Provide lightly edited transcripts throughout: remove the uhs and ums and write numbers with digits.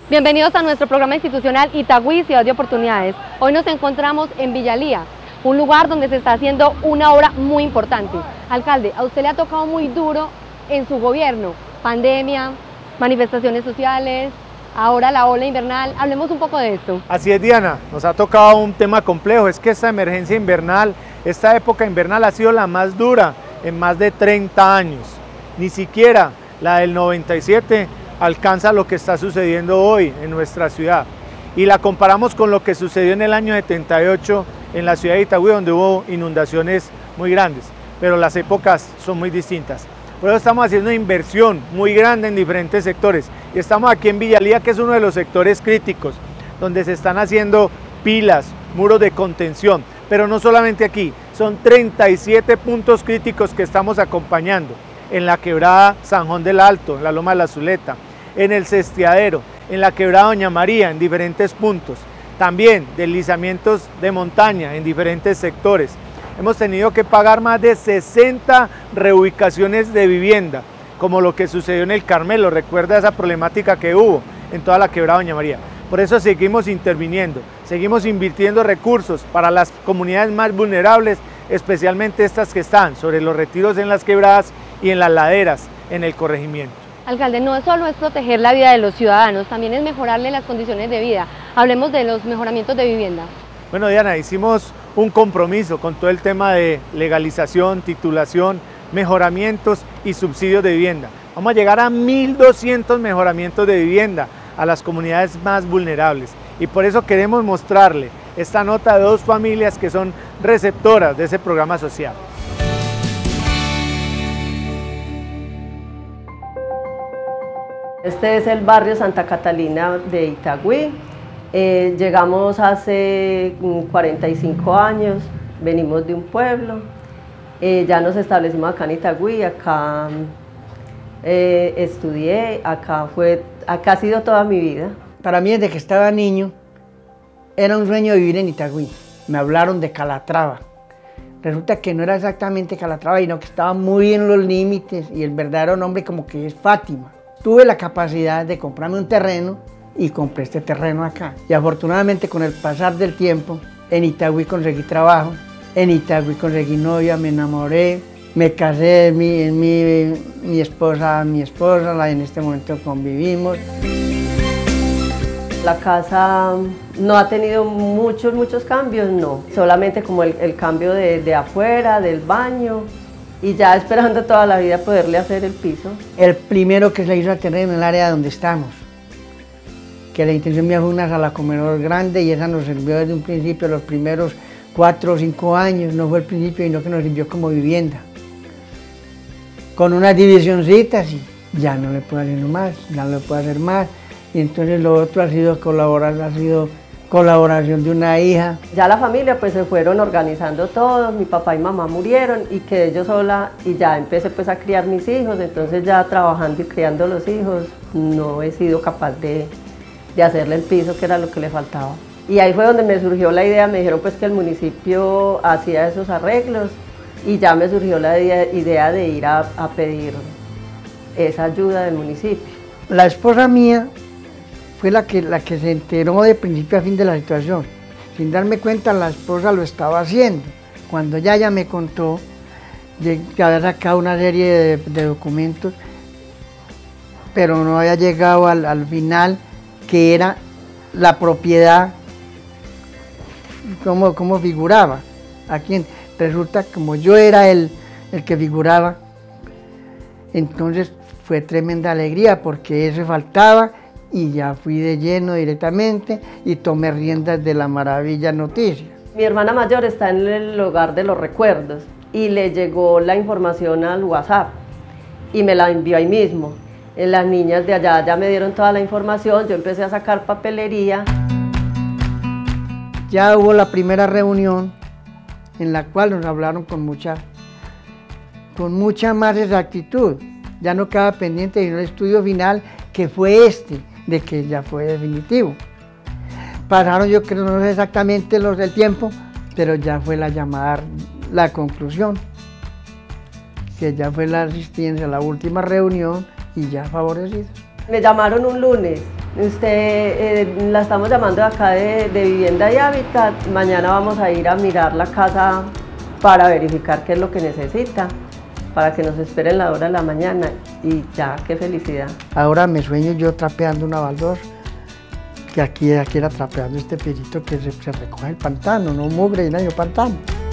Bienvenidos a nuestro programa institucional Itagüí, Ciudad de Oportunidades. Hoy nos encontramos en Villalía, un lugar donde se está haciendo una obra muy importante. Alcalde, a usted le ha tocado muy duro en su gobierno, pandemia, manifestaciones sociales, ahora la ola invernal. Hablemos un poco de esto. Así es, Diana, nos ha tocado un tema complejo. Es que esta emergencia invernal, esta época invernal ha sido la más dura en más de 30 años. Ni siquiera la del 97 alcanza lo que está sucediendo hoy en nuestra ciudad. Y la comparamos con lo que sucedió en el año 78 en la ciudad de Itagüí, donde hubo inundaciones muy grandes, pero las épocas son muy distintas. Por eso estamos haciendo una inversión muy grande en diferentes sectores. Y estamos aquí en Villalía, que es uno de los sectores críticos, donde se están haciendo pilas, muros de contención. Pero no solamente aquí, son 37 puntos críticos que estamos acompañando. En la quebrada San Juan del Alto, en la Loma de la Zuleta, en el Cestiadero, en la quebrada Doña María, en diferentes puntos. También deslizamientos de montaña en diferentes sectores. Hemos tenido que pagar más de 60 reubicaciones de vivienda, como lo que sucedió en el Carmelo. Recuerda esa problemática que hubo en toda la quebrada Doña María. Por eso seguimos interviniendo, seguimos invirtiendo recursos para las comunidades más vulnerables, especialmente estas que están sobre los retiros en las quebradas y en las laderas en el corregimiento. Alcalde, no solo es proteger la vida de los ciudadanos, también es mejorarle las condiciones de vida. Hablemos de los mejoramientos de vivienda. Bueno, Diana, hicimos un compromiso con todo el tema de legalización, titulación, mejoramientos y subsidios de vivienda. Vamos a llegar a 1.200 mejoramientos de vivienda a las comunidades más vulnerables. Y por eso queremos mostrarle esta nota de dos familias que son receptoras de ese programa social. Este es el barrio Santa Catalina de Itagüí. Llegamos hace 45 años, venimos de un pueblo, ya nos establecimos acá en Itagüí, acá estudié, acá ha sido toda mi vida. Para mí, desde que estaba niño, era un sueño vivir en Itagüí. Me hablaron de Calatrava. Resulta que no era exactamente Calatrava, sino que estaba muy en los límites y el verdadero nombre como que es Fátima. Tuve la capacidad de comprarme un terreno y compré este terreno acá. Y afortunadamente con el pasar del tiempo, en Itagüí conseguí trabajo, en Itagüí conseguí novia, me enamoré, me casé, mi esposa, en este momento convivimos. La casa no ha tenido muchos cambios, no. Solamente como el cambio de afuera, del baño, y ya esperando toda la vida poderle hacer el piso. El primero que se hizo a terreno en el área donde estamos, que la intención mía fue una sala comedor grande y esa nos sirvió desde un principio, los primeros 4 o 5 años, no fue el principio, sino que nos sirvió como vivienda. Con unas divisioncitas y ya no le puedo hacer más, ya no le puedo hacer más. Y entonces lo otro ha sido colaboración de una hija. Ya la familia pues se fueron organizando todos, mi papá y mamá murieron y quedé yo sola y ya empecé pues a criar mis hijos, entonces ya trabajando y criando los hijos no he sido capaz de hacerle el piso, que era lo que le faltaba. Y ahí fue donde me surgió la idea, me dijeron pues que el municipio hacía esos arreglos y ya me surgió la idea de ir a pedir esa ayuda del municipio. La esposa mía fue la que se enteró de principio a fin de la situación. Sin darme cuenta, la esposa lo estaba haciendo. Cuando ella me contó que había sacado una serie de documentos, pero no había llegado al final, que era la propiedad, cómo figuraba. Aquí resulta como yo era el que figuraba, entonces fue tremenda alegría porque eso faltaba y ya fui de lleno directamente y tomé riendas de la maravilla noticia. Mi hermana mayor está en el hogar de los recuerdos y le llegó la información al WhatsApp y me la envió ahí mismo. Las niñas de allá ya me dieron toda la información, yo empecé a sacar papelería. Ya hubo la primera reunión en la cual nos hablaron con mucha más exactitud. Ya no quedaba pendiente de un estudio final que fue de que ya fue definitivo. Pasaron, yo creo, no sé exactamente el tiempo, pero ya fue la conclusión, que ya fue la asistencia a la última reunión y ya favorecidos. Me llamaron un lunes La estamos llamando de acá de Vivienda y Hábitat. Mañana vamos a ir a mirar la casa para verificar qué es lo que necesita, para que nos esperen la hora de la mañana y ya, qué felicidad. Ahora me sueño yo trapeando una baldosa, que aquí era trapeando este piedrito que se recoge el pantano, no mugre, no pantano.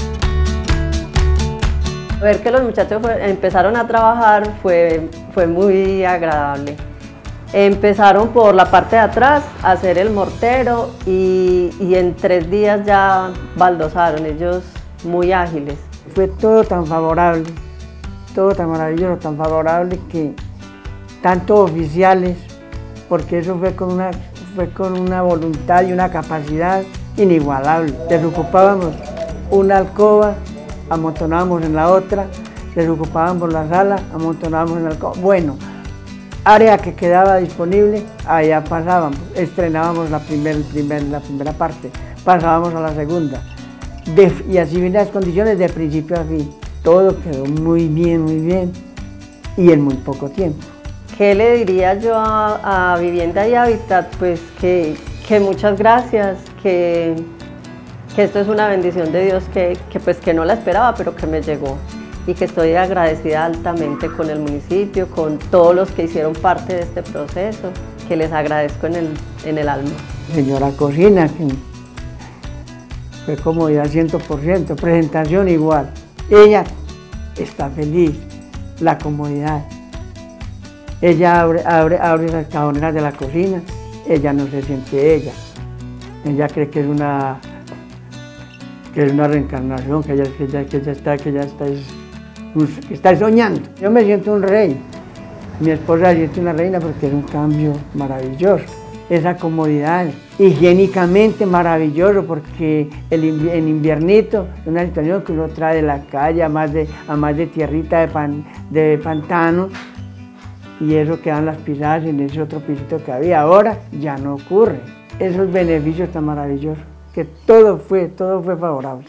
Ver que los muchachos empezaron a trabajar fue muy agradable. Empezaron por la parte de atrás a hacer el mortero y en 3 días ya baldosaron, ellos muy ágiles. Fue todo tan favorable, todo tan maravilloso, tan favorable que tanto oficiales, porque eso fue con una voluntad y una capacidad inigualable. Desocupábamos una alcoba, amontonábamos en la otra, desocupábamos la sala, amontonábamos en la alcoba. Bueno, área que quedaba disponible, allá pasábamos, estrenábamos la primera parte, pasábamos a la segunda. Y así en las condiciones de principio a fin. Todo quedó muy bien y en muy poco tiempo. ¿Qué le diría yo a Vivienda y Hábitat? Pues que muchas gracias, que esto es una bendición de Dios que no la esperaba, pero que me llegó. Y que estoy agradecida altamente con el municipio, con todos los que hicieron parte de este proceso, que les agradezco en el alma. Señora Cocina, que fue comodidad 100%, presentación igual. Ella está feliz, la comodidad. Ella abre las cajoneras de la cocina, ella no se siente ella. Ella cree que es una reencarnación, que ella está soñando. Yo me siento un rey, mi esposa se siente una reina porque es un cambio maravilloso. Esa comodidad, higiénicamente maravilloso, porque en inviernito es una situación que uno trae de la calle, a más de tierrita de pantano, y eso quedan las pisadas en ese otro pisito que había. Ahora ya no ocurre. Esos beneficios tan maravillosos, que todo fue favorable.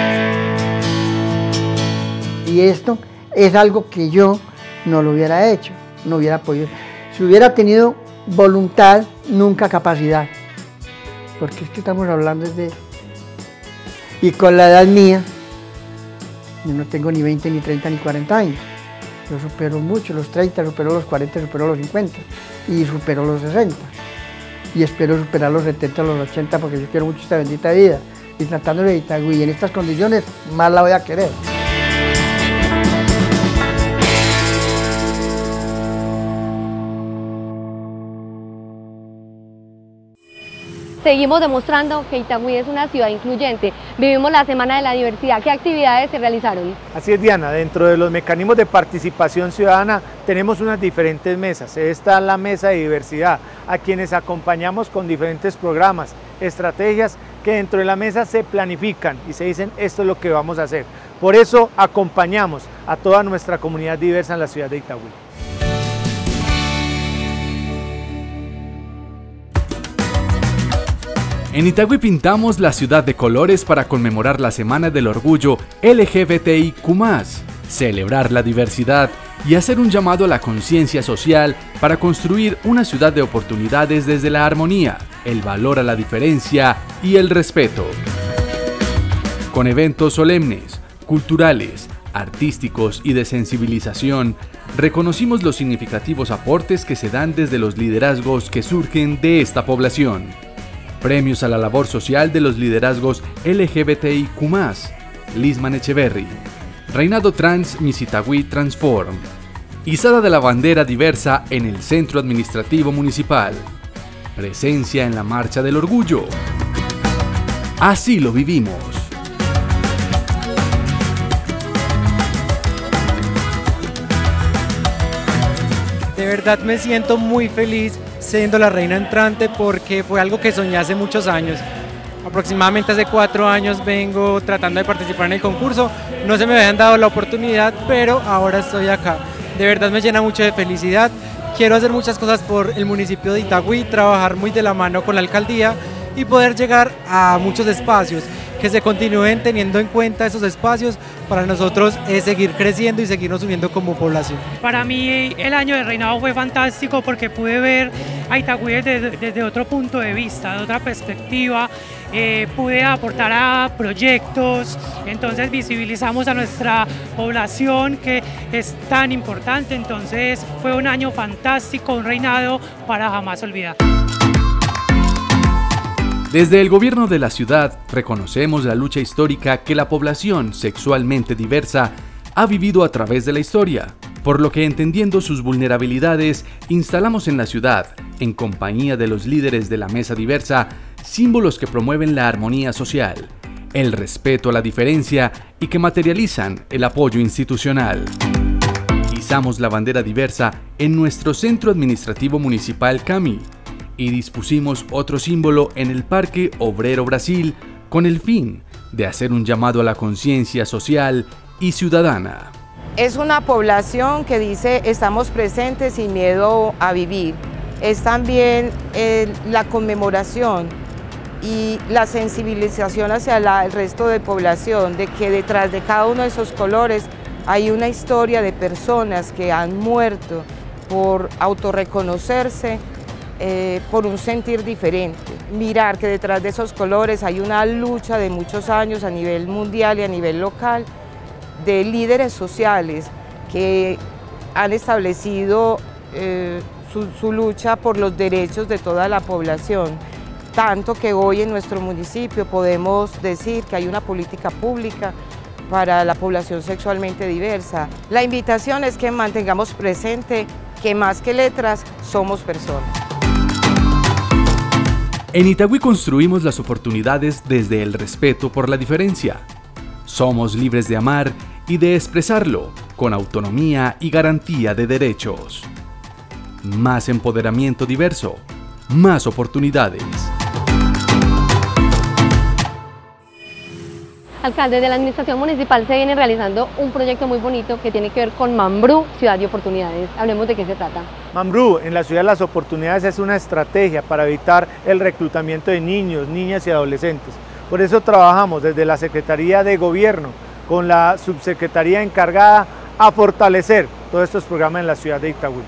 Y esto es algo que yo no lo hubiera hecho, no hubiera podido. Si hubiera tenido voluntad, nunca capacidad. Porque es que estamos hablando de... Y con la edad mía, yo no tengo ni 20, ni 30, ni 40 años. Yo supero mucho los 30, supero los 40, supero los 50 y supero los 60. Y espero superar los 70, los 80, porque yo quiero mucho esta bendita vida. Y tratándolo de Itagüí, en estas condiciones, más la voy a querer. Seguimos demostrando que Itagüí es una ciudad incluyente. Vivimos la Semana de la Diversidad. ¿Qué actividades se realizaron? Así es, Diana, dentro de los mecanismos de participación ciudadana tenemos unas diferentes mesas. Esta es la mesa de diversidad, a quienes acompañamos con diferentes programas, estrategias que dentro de la mesa se planifican y se dicen esto es lo que vamos a hacer. Por eso acompañamos a toda nuestra comunidad diversa en la ciudad de Itagüí. En Itagüí pintamos la ciudad de colores para conmemorar la Semana del Orgullo LGBTIQ+, celebrar la diversidad y hacer un llamado a la conciencia social para construir una ciudad de oportunidades desde la armonía, el valor a la diferencia y el respeto. Con eventos solemnes, culturales, artísticos y de sensibilización, reconocimos los significativos aportes que se dan desde los liderazgos que surgen de esta población. Premios a la labor social de los liderazgos LGBTIQ+, Lisman Echeverry, Reinado Trans Miss Itagüí Transform, izada de la bandera diversa en el Centro Administrativo Municipal, presencia en la Marcha del Orgullo. Así lo vivimos. De verdad me siento muy feliz siendo la reina entrante porque fue algo que soñé hace muchos años. Aproximadamente hace 4 años vengo tratando de participar en el concurso, no se me habían dado la oportunidad, pero ahora estoy acá. De verdad me llena mucho de felicidad, quiero hacer muchas cosas por el municipio de Itagüí, trabajar muy de la mano con la alcaldía y poder llegar a muchos espacios. que se continúen teniendo en cuenta esos espacios para nosotros seguir creciendo y seguirnos uniendo como población. Para mí el año de reinado fue fantástico porque pude ver a Itagüí desde otro punto de vista, de otra perspectiva, pude aportar a proyectos, entonces visibilizamos a nuestra población que es tan importante, entonces fue un año fantástico, un reinado para jamás olvidar. Desde el gobierno de la ciudad reconocemos la lucha histórica que la población sexualmente diversa ha vivido a través de la historia, por lo que entendiendo sus vulnerabilidades, instalamos en la ciudad, en compañía de los líderes de la Mesa Diversa, símbolos que promueven la armonía social, el respeto a la diferencia y que materializan el apoyo institucional. Izamos la bandera diversa en nuestro Centro Administrativo Municipal CAMI, y dispusimos otro símbolo en el Parque Obrero Brasil con el fin de hacer un llamado a la conciencia social y ciudadana. Es una población que dice estamos presentes sin miedo a vivir. Es también la conmemoración y la sensibilización hacia el resto de población de que detrás de cada uno de esos colores hay una historia de personas que han muerto por autorreconocerse, por un sentir diferente. Mirar que detrás de esos colores hay una lucha de muchos años a nivel mundial y a nivel local de líderes sociales que han establecido su lucha por los derechos de toda la población. Tanto que hoy en nuestro municipio podemos decir que hay una política pública para la población sexualmente diversa. La invitación es que mantengamos presente que más que letras somos personas. En Itagüí construimos las oportunidades desde el respeto por la diferencia. Somos libres de amar y de expresarlo con autonomía y garantía de derechos. Más empoderamiento diverso, más oportunidades. Alcalde, de la Administración Municipal se viene realizando un proyecto muy bonito que tiene que ver con Mambrú, Ciudad de Oportunidades. Hablemos de qué se trata. Mambrú, en la Ciudad de las Oportunidades, es una estrategia para evitar el reclutamiento de niños, niñas y adolescentes. Por eso trabajamos desde la Secretaría de Gobierno con la subsecretaría encargada a fortalecer todos estos programas en la ciudad de Itagüí.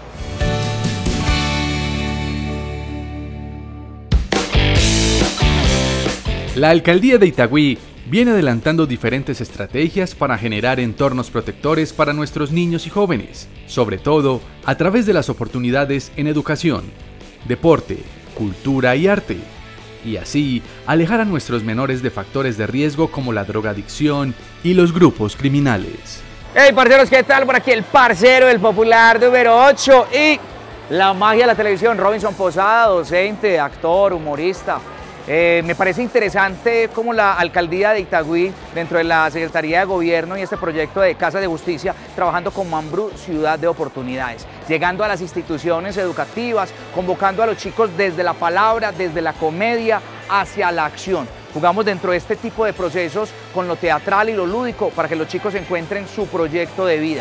La Alcaldía de Itagüí viene adelantando diferentes estrategias para generar entornos protectores para nuestros niños y jóvenes, sobre todo a través de las oportunidades en educación, deporte, cultura y arte, y así alejar a nuestros menores de factores de riesgo como la drogadicción y los grupos criminales. Hey parceros, ¿qué tal? Por aquí el parcero del popular número 8 y la magia de la televisión, Robinson Posada, docente, actor, humorista. Me parece interesante cómo la Alcaldía de Itagüí, dentro de la Secretaría de Gobierno y este proyecto de Casa de Justicia, trabajando con Mambrú, Ciudad de Oportunidades, llegando a las instituciones educativas, convocando a los chicos desde la palabra, desde la comedia, hacia la acción. Jugamos dentro de este tipo de procesos con lo teatral y lo lúdico para que los chicos encuentren su proyecto de vida.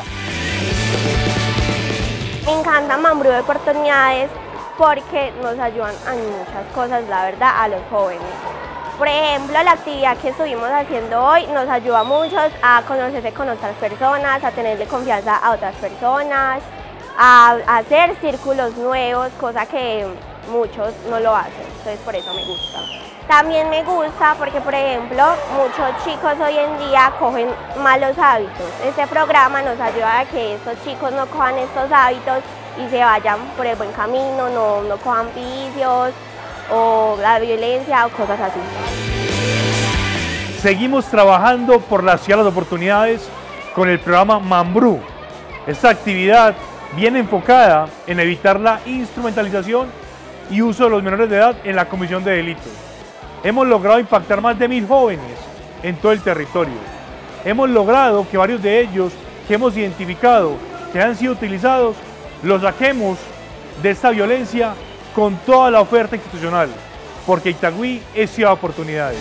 Me encanta Mambrú de Oportunidades porque nos ayudan en muchas cosas, la verdad, a los jóvenes. Por ejemplo, la actividad que estuvimos haciendo hoy nos ayuda a muchos a conocerse con otras personas, a tenerle confianza a otras personas, a hacer círculos nuevos, cosa que muchos no lo hacen, entonces por eso me gusta. También me gusta porque, por ejemplo, muchos chicos hoy en día cogen malos hábitos. Este programa nos ayuda a que estos chicos no cojan estos hábitos y se vayan por el buen camino, no cojan vicios o la violencia o cosas así. Seguimos trabajando por la Ciudad de las Oportunidades con el programa Mambrú. Esta actividad viene enfocada en evitar la instrumentalización y uso de los menores de edad en la comisión de delitos. Hemos logrado impactar más de 1000 jóvenes en todo el territorio. Hemos logrado que varios de ellos que hemos identificado que han sido utilizados los saquemos de esta violencia con toda la oferta institucional, porque Itagüí es ciudad de oportunidades.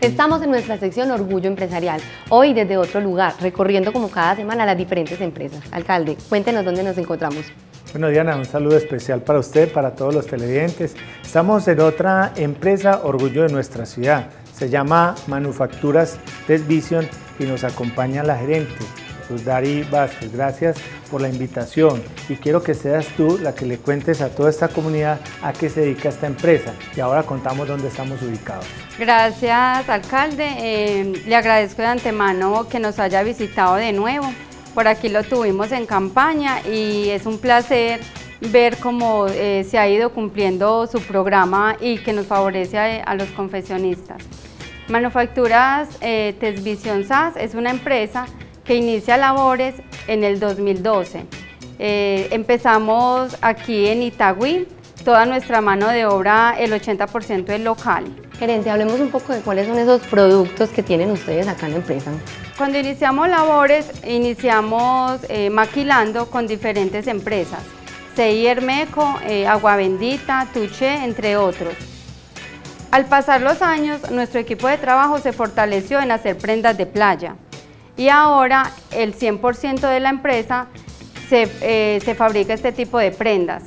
Estamos en nuestra sección Orgullo Empresarial, hoy desde otro lugar, recorriendo como cada semana las diferentes empresas. Alcalde, cuéntenos dónde nos encontramos. Bueno, Diana, un saludo especial para usted, para todos los televidentes. Estamos en otra empresa orgullo de nuestra ciudad, se llama Manufacturas Desvision y nos acompaña la gerente, Luzdari Vázquez. Gracias por la invitación y quiero que seas tú la que le cuentes a toda esta comunidad a qué se dedica esta empresa y ahora contamos dónde estamos ubicados. Gracias, alcalde. Le agradezco de antemano que nos haya visitado de nuevo. Por aquí lo tuvimos en campaña y es un placer ver cómo se ha ido cumpliendo su programa y que nos favorece a los confeccionistas. Manufacturas Desvision SAS es una empresa que inicia labores en el 2012. Empezamos aquí en Itagüí, toda nuestra mano de obra, el 80% es local. Gerente, hablemos un poco de cuáles son esos productos que tienen ustedes acá en la empresa. Cuando iniciamos labores, iniciamos maquilando con diferentes empresas, CI Hermeco, Agua Bendita, Touché, entre otros. Al pasar los años, nuestro equipo de trabajo se fortaleció en hacer prendas de playa y ahora el 100% de la empresa se fabrica este tipo de prendas.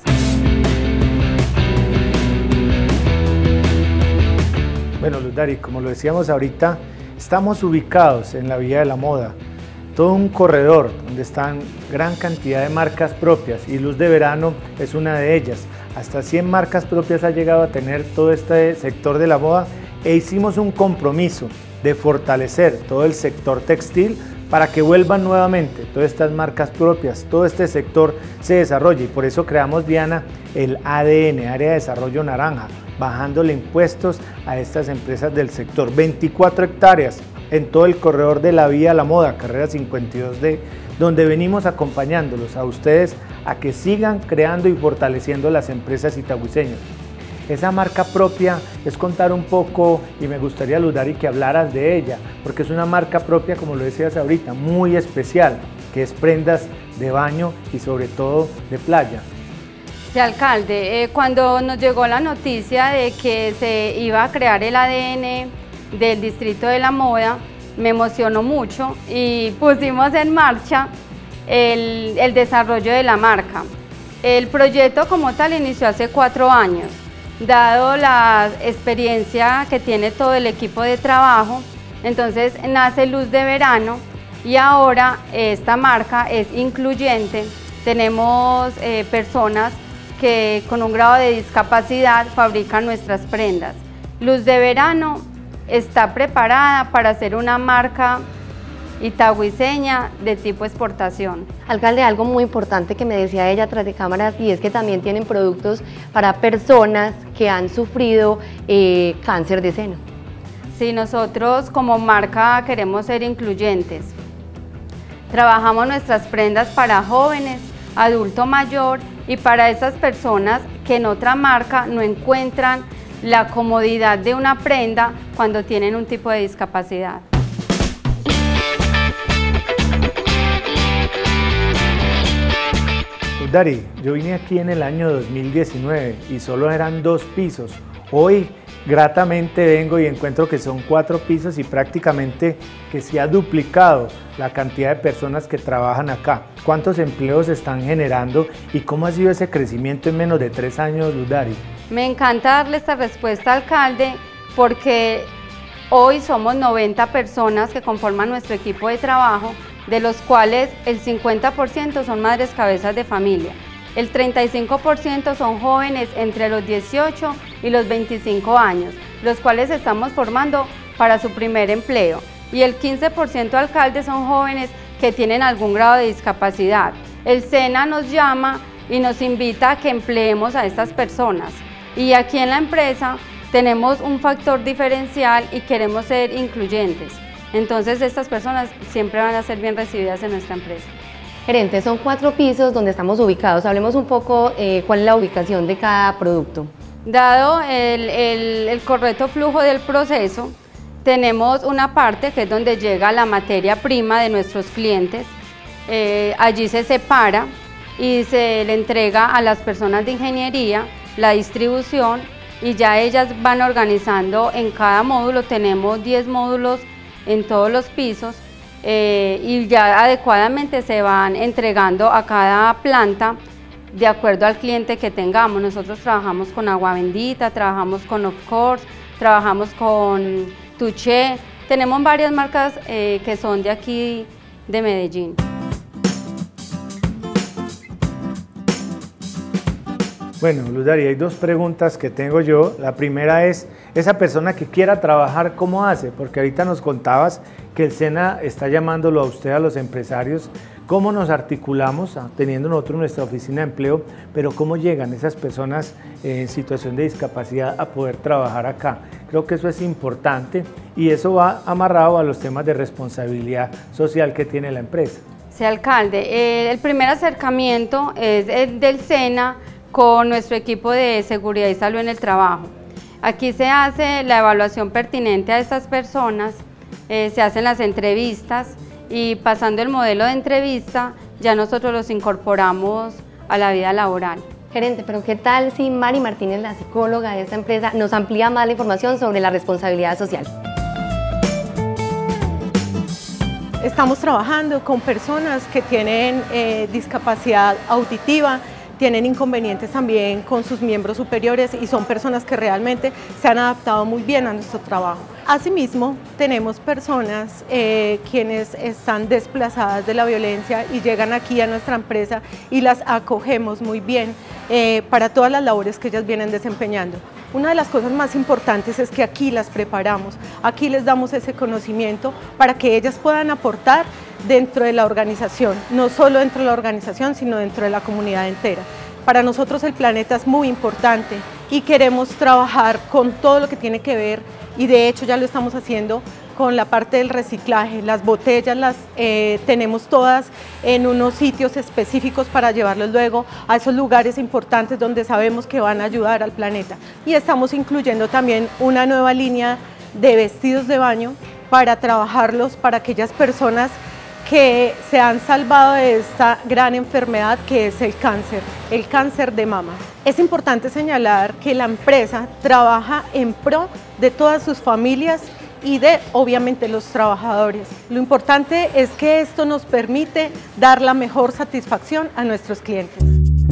Bueno, Luzdari, como lo decíamos ahorita, estamos ubicados en la Vía de la Moda, todo un corredor donde están gran cantidad de marcas propias y Luz de Verano es una de ellas. Hasta 100 marcas propias ha llegado a tener todo este sector de la moda e hicimos un compromiso de fortalecer todo el sector textil para que vuelvan nuevamente todas estas marcas propias, todo este sector se desarrolle y por eso creamos, Diana, el ADN, Área de Desarrollo Naranja, bajándole impuestos a estas empresas del sector. 24 hectáreas en todo el corredor de la Vía de la Moda, carrera 52D, donde venimos acompañándolos a ustedes a que sigan creando y fortaleciendo las empresas itagüiseñas. Esa marca propia es contar un poco y me gustaría, Luzdari, que hablaras de ella, porque es una marca propia, como lo decías ahorita, muy especial, que es prendas de baño y sobre todo de playa. Sí, alcalde, cuando nos llegó la noticia de que se iba a crear el ADN del Distrito de la Moda, me emocionó mucho y pusimos en marcha el desarrollo de la marca. El proyecto como tal inició hace 4 años. Dado la experiencia que tiene todo el equipo de trabajo, entonces nace Luz de Verano y ahora esta marca es incluyente. Tenemos personas que con un grado de discapacidad fabrican nuestras prendas. Luz de Verano está preparada para ser una marca itagüiseña de tipo exportación. Alcalde, algo muy importante que me decía ella tras de cámaras y es que también tienen productos para personas que han sufrido cáncer de seno. Sí, nosotros como marca queremos ser incluyentes. Trabajamos nuestras prendas para jóvenes, adulto mayor y para esas personas que en otra marca no encuentran la comodidad de una prenda cuando tienen un tipo de discapacidad. Luzdari, yo vine aquí en el año 2019 y solo eran 2 pisos. Hoy gratamente vengo y encuentro que son 4 pisos y prácticamente que se ha duplicado la cantidad de personas que trabajan acá. ¿Cuántos empleos se están generando y cómo ha sido ese crecimiento en menos de 3 años, Luzdari? Me encanta darle esta respuesta, alcalde, porque hoy somos 90 personas que conforman nuestro equipo de trabajo, de los cuales el 50% son madres cabezas de familia, el 35% son jóvenes entre los 18 y los 25 años, los cuales estamos formando para su primer empleo, y el 15% alcalde son jóvenes que tienen algún grado de discapacidad. El SENA nos llama y nos invita a que empleemos a estas personas, y aquí en la empresa tenemos un factor diferencial y queremos ser incluyentes. Entonces estas personas siempre van a ser bien recibidas en nuestra empresa. Gerente, son 4 pisos donde estamos ubicados. Hablemos un poco cuál es la ubicación de cada producto. Dado el correcto flujo del proceso, tenemos una parte que es donde llega la materia prima de nuestros clientes. Allí se separa y se le entrega a las personas de ingeniería, la distribución y ya ellas van organizando en cada módulo. Tenemos 10 módulos en todos los pisos y ya adecuadamente se van entregando a cada planta de acuerdo al cliente que tengamos. Nosotros trabajamos con Agua Bendita, trabajamos con Of Course, trabajamos con Touché, tenemos varias marcas que son de aquí de Medellín. Bueno, Luz Daria, hay dos preguntas que tengo yo. La primera es, esa persona que quiera trabajar, ¿cómo hace? Porque ahorita nos contabas que el SENA está llamándolo a usted, a los empresarios. ¿Cómo nos articulamos, teniendo nosotros nuestra oficina de empleo, pero cómo llegan esas personas en situación de discapacidad a poder trabajar acá? Creo que eso es importante y eso va amarrado a los temas de responsabilidad social que tiene la empresa. Sí, alcalde, el primer acercamiento es el del SENA con nuestro equipo de seguridad y salud en el trabajo. Aquí se hace la evaluación pertinente a estas personas, se hacen las entrevistas y pasando el modelo de entrevista ya nosotros los incorporamos a la vida laboral. Gerente, pero ¿qué tal si Mari Martínez, la psicóloga de esta empresa, nos amplía más la información sobre la responsabilidad social? Estamos trabajando con personas que tienen discapacidad auditiva, tienen inconvenientes también con sus miembros superiores y son personas que realmente se han adaptado muy bien a nuestro trabajo. Asimismo, tenemos personas quienes están desplazadas de la violencia y llegan aquí a nuestra empresa y las acogemos muy bien para todas las labores que ellas vienen desempeñando. Una de las cosas más importantes es que aquí las preparamos, aquí les damos ese conocimiento para que ellas puedan aportar dentro de la organización, no solo dentro de la organización, sino dentro de la comunidad entera. Para nosotros el planeta es muy importante y queremos trabajar con todo lo que tiene que ver, y de hecho ya lo estamos haciendo con la parte del reciclaje. Las botellas las tenemos todas en unos sitios específicos para llevarlos luego a esos lugares importantes donde sabemos que van a ayudar al planeta. Y estamos incluyendo también una nueva línea de vestidos de baño para trabajarlos para aquellas personas que se han salvado de esta gran enfermedad que es el cáncer de mama. Es importante señalar que la empresa trabaja en pro de todas sus familias y de, obviamente, los trabajadores. Lo importante es que esto nos permite dar la mejor satisfacción a nuestros clientes.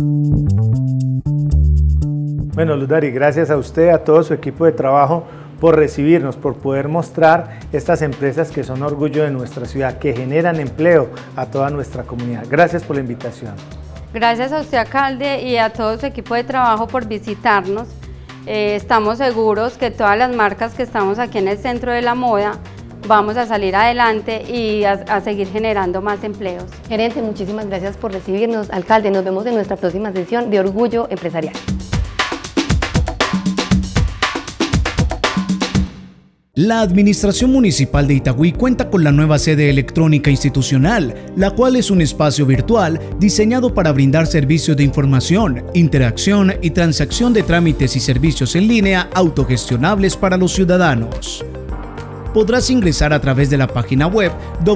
Bueno, Luz Daria, gracias a usted, a todo su equipo de trabajo, por recibirnos, por poder mostrar estas empresas que son orgullo de nuestra ciudad, que generan empleo a toda nuestra comunidad. Gracias por la invitación. Gracias a usted, alcalde, y a todo su equipo de trabajo por visitarnos. Estamos seguros que todas las marcas que estamos aquí en el Centro de la Moda vamos a salir adelante y a seguir generando más empleos. Gerente, muchísimas gracias por recibirnos. Alcalde, nos vemos en nuestra próxima sesión de Orgullo Empresarial. La Administración Municipal de Itagüí cuenta con la nueva sede electrónica institucional, la cual es un espacio virtual diseñado para brindar servicios de información, interacción y transacción de trámites y servicios en línea autogestionables para los ciudadanos. Podrás ingresar a través de la página web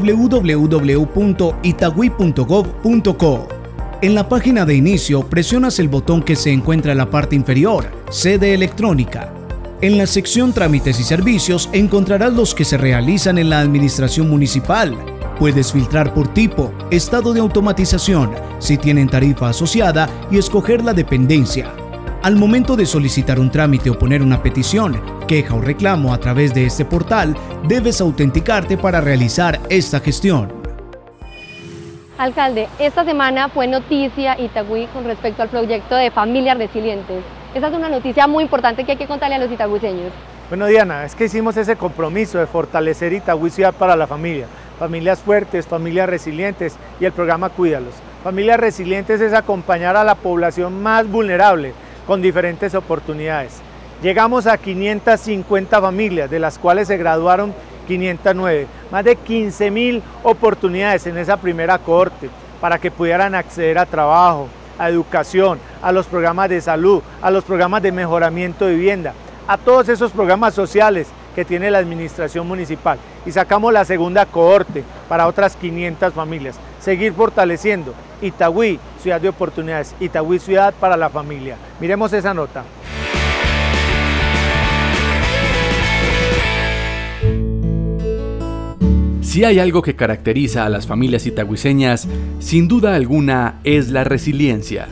www.itagüí.gov.co. En la página de inicio presionas el botón que se encuentra en la parte inferior, Sede Electrónica. En la sección Trámites y Servicios encontrarás los que se realizan en la administración municipal. Puedes filtrar por tipo, estado de automatización, si tienen tarifa asociada y escoger la dependencia. Al momento de solicitar un trámite o poner una petición, queja o reclamo a través de este portal, debes autenticarte para realizar esta gestión. Alcalde, esta semana fue noticia Itagüí con respecto al proyecto de Familias Resilientes. Esa es una noticia muy importante que hay que contarle a los itagüiseños. Bueno, Diana, es que hicimos ese compromiso de fortalecer Itagüí Ciudad para la familia. Familias fuertes, familias resilientes y el programa Cuídalos. Familias Resilientes es acompañar a la población más vulnerable con diferentes oportunidades. Llegamos a 550 familias, de las cuales se graduaron 509, más de 15.000 oportunidades en esa primera cohorte para que pudieran acceder a trabajo, a educación, a los programas de salud, a los programas de mejoramiento de vivienda, a todos esos programas sociales que tiene la administración municipal. Y sacamos la segunda cohorte para otras 500 familias. Seguir fortaleciendo Itagüí, ciudad de oportunidades, Itagüí, ciudad para la familia. Miremos esa nota. Si hay algo que caracteriza a las familias itagüiseñas, sin duda alguna es la resiliencia.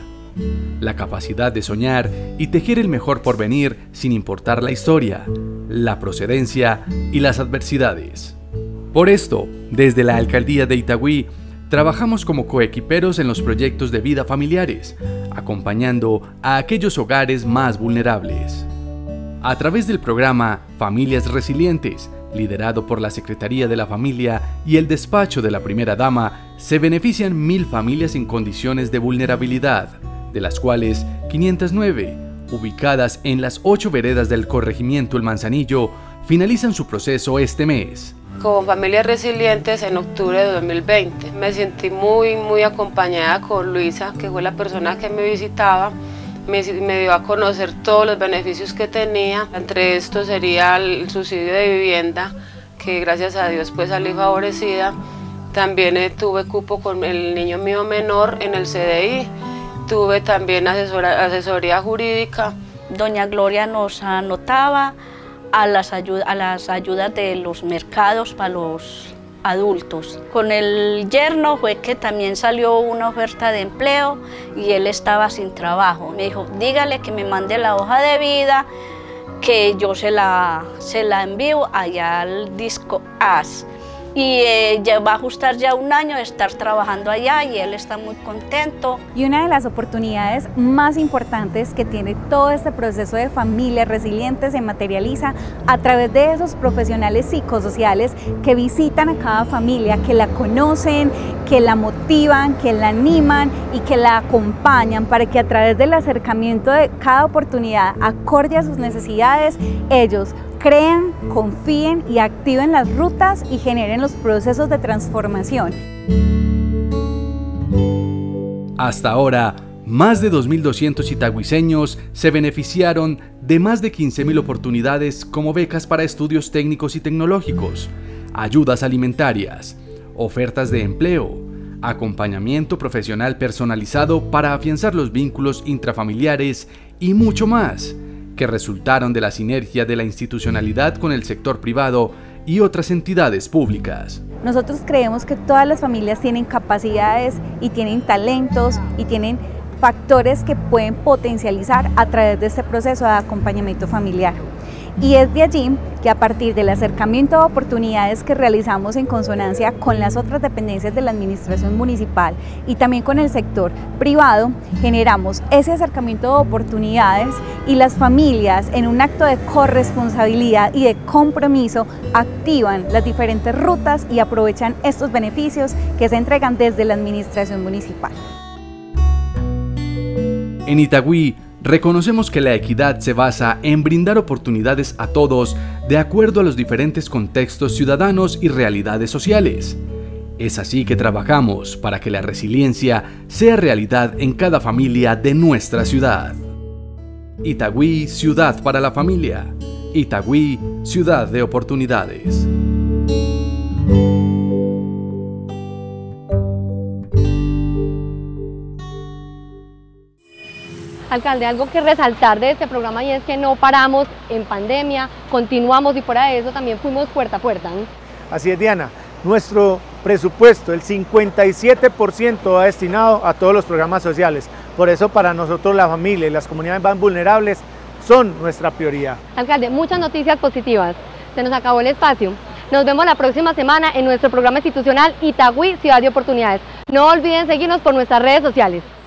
La capacidad de soñar y tejer el mejor porvenir sin importar la historia, la procedencia y las adversidades. Por esto, desde la Alcaldía de Itagüí, trabajamos como coequiperos en los proyectos de vida familiares, acompañando a aquellos hogares más vulnerables. A través del programa Familias Resilientes, liderado por la Secretaría de la Familia y el despacho de la Primera Dama, se benefician 1000 familias en condiciones de vulnerabilidad, de las cuales 509, ubicadas en las 8 veredas del corregimiento El Manzanillo, finalizan su proceso este mes. Con Familias Resilientes en octubre de 2020 me sentí muy acompañada con Luisa, que fue la persona que me visitaba. Me dio a conocer todos los beneficios que tenía. Entre estos sería el subsidio de vivienda, que gracias a Dios pues salí favorecida. También tuve cupo con el niño mío menor en el CDI. Tuve también asesoría jurídica. Doña Gloria nos anotaba a las ayudas de los mercados para los adultos. Con el yerno fue que también salió una oferta de empleo y él estaba sin trabajo. Me dijo, dígale que me mande la hoja de vida, que yo se la envío allá al Disco AS. Y ya va a ajustar ya 1 año de estar trabajando allá y él está muy contento. Y una de las oportunidades más importantes que tiene todo este proceso de Familias Resilientes se materializa a través de esos profesionales psicosociales que visitan a cada familia, que la conocen, que la motivan, que la animan y que la acompañan para que a través del acercamiento de cada oportunidad acorde a sus necesidades, ellos crean, confíen y activen las rutas y generen los procesos de transformación. Hasta ahora, más de 2.200 itagüiseños se beneficiaron de más de 15.000 oportunidades como becas para estudios técnicos y tecnológicos, ayudas alimentarias, ofertas de empleo, acompañamiento profesional personalizado para afianzar los vínculos intrafamiliares y mucho más, que resultaron de la sinergia de la institucionalidad con el sector privado y otras entidades públicas. Nosotros creemos que todas las familias tienen capacidades y tienen talentos y tienen factores que pueden potencializar a través de este proceso de acompañamiento familiar. Y es de allí que a partir del acercamiento de oportunidades que realizamos en consonancia con las otras dependencias de la administración municipal y también con el sector privado, generamos ese acercamiento de oportunidades y las familias en un acto de corresponsabilidad y de compromiso activan las diferentes rutas y aprovechan estos beneficios que se entregan desde la administración municipal. En Itagüí, reconocemos que la equidad se basa en brindar oportunidades a todos de acuerdo a los diferentes contextos ciudadanos y realidades sociales. Es así que trabajamos para que la resiliencia sea realidad en cada familia de nuestra ciudad. Itagüí, ciudad para la familia. Itagüí, ciudad de oportunidades. Alcalde, algo que resaltar de este programa y es que no paramos en pandemia, continuamos y fuera de eso también fuimos puerta a puerta, ¿no? Así es, Diana. Nuestro presupuesto, el 57% va destinado a todos los programas sociales. Por eso para nosotros la familia y las comunidades más vulnerables son nuestra prioridad. Alcalde, muchas noticias positivas. Se nos acabó el espacio. Nos vemos la próxima semana en nuestro programa institucional Itagüí, Ciudad de Oportunidades. No olviden seguirnos por nuestras redes sociales.